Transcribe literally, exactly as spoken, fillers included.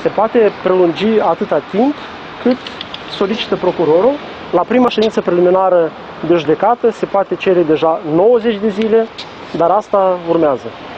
Se poate prelungi atâta timp cât solicită procurorul. La prima ședință preliminară de judecată se poate cere deja nouăzeci de zile, dar asta urmează.